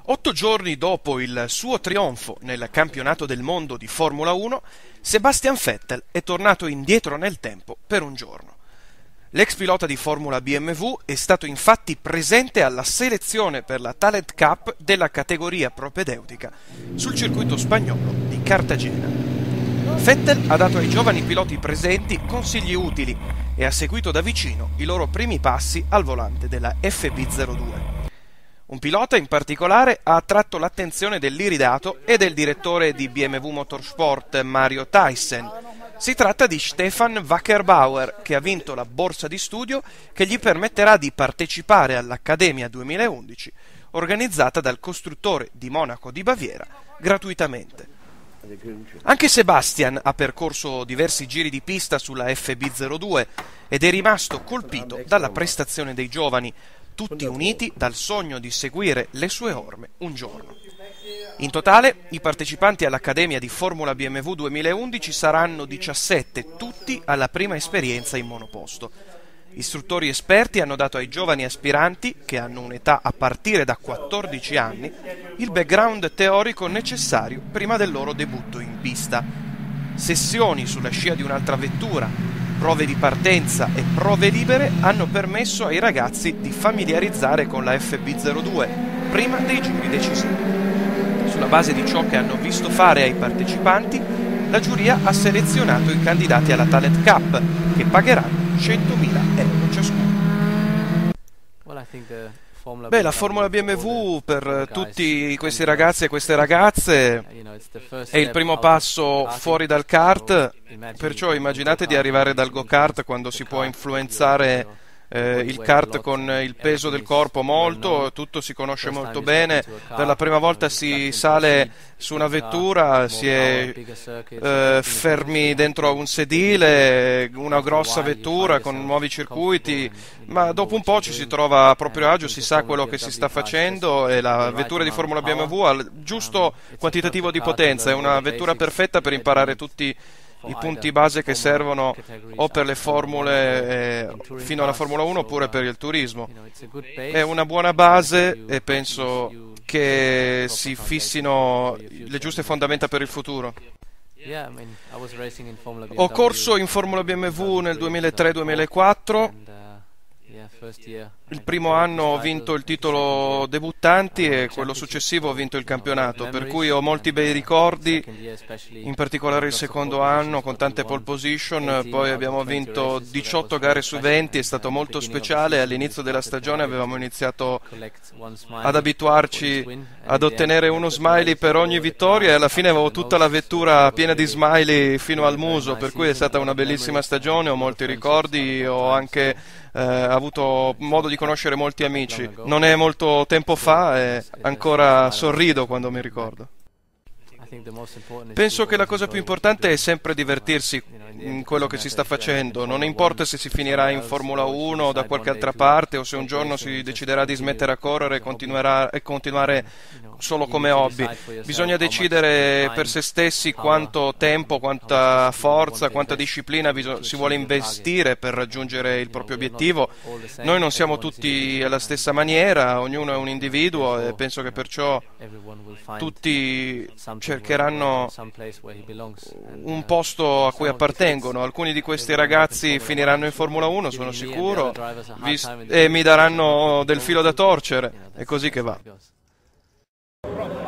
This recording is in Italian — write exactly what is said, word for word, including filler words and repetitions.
Otto giorni dopo il suo trionfo nel campionato del mondo di Formula uno, Sebastian Vettel è tornato indietro nel tempo per un giorno. L'ex pilota di Formula B M W è stato infatti presente alla selezione per la Talent Cup della categoria propedeutica sul circuito spagnolo di Cartagena. Vettel ha dato ai giovani piloti presenti consigli utili e ha seguito da vicino i loro primi passi al volante della F B zero due. Un pilota in particolare ha attratto l'attenzione dell'iridato e del direttore di B M W Motorsport Mario Thyssen. Si tratta di Stefan Wackerbauer, che ha vinto la borsa di studio che gli permetterà di partecipare all'Accademia duemilaundici, organizzata dal costruttore di Monaco di Baviera, gratuitamente. Anche Sebastian ha percorso diversi giri di pista sulla F B zero due ed è rimasto colpito dalla prestazione dei giovani, tutti uniti dal sogno di seguire le sue orme un giorno. In totale, i partecipanti all'Accademia di Formula B M W duemilaundici saranno diciassette, tutti alla prima esperienza in monoposto. Istruttori esperti hanno dato ai giovani aspiranti, che hanno un'età a partire da quattordici anni, il background teorico necessario prima del loro debutto in pista. Sessioni sulla scia di un'altra vettura, prove di partenza e prove libere hanno permesso ai ragazzi di familiarizzare con la F B zero due prima dei giri decisivi. Sulla base di ciò che hanno visto fare ai partecipanti, la giuria ha selezionato i candidati alla Talent Cup, che pagheranno centomila euro ciascuno. Beh, la Formula B M W per tutti questi ragazzi e queste ragazze è il primo passo fuori dal kart, perciò immaginate di arrivare dal go-kart quando si può influenzare eh, il kart con il peso del corpo molto, tutto si conosce molto bene. Per la prima volta si sale su una vettura, si è eh, fermi dentro a un sedile, una grossa vettura con nuovi circuiti, ma dopo un po' ci si trova a proprio agio, si sa quello che si sta facendo e la vettura di Formula B M W ha il giusto quantitativo di potenza, è una vettura perfetta per imparare tutti i punti base che servono o per le formule eh, fino alla Formula uno oppure per il turismo. È una buona base e penso che si fissino le giuste fondamenta per il futuro. Ho corso in Formula B M W nel duemilatré duemilaquattro. Il primo anno ho vinto il titolo debuttanti e quello successivo ho vinto il campionato, per cui ho molti bei ricordi, in particolare il secondo anno con tante pole position. Poi abbiamo vinto diciotto gare su venti, è stato molto speciale. All'inizio della stagione avevamo iniziato ad abituarci ad ottenere uno smiley per ogni vittoria e alla fine avevo tutta la vettura piena di smiley fino al muso, per cui è stata una bellissima stagione, ho molti ricordi, ho anche eh, avuto modo di conoscere molti amici. Non è molto tempo fa e ancora sorrido quando mi ricordo. Penso che la cosa più importante è sempre divertirsi in quello che si sta facendo, non importa se si finirà in Formula uno o da qualche altra parte o se un giorno si deciderà di smettere a correre e, continuerà, e continuare solo come hobby. Bisogna decidere per se stessi quanto tempo, quanta forza, quanta disciplina si vuole investire per raggiungere il proprio obiettivo. Noi non siamo tutti alla stessa maniera, ognuno è un individuo e penso che perciò tutti cercheranno un posto a cui appartengono. Alcuni di questi ragazzi finiranno in Formula uno, sono sicuro, e mi daranno del filo da torcere. È così che va.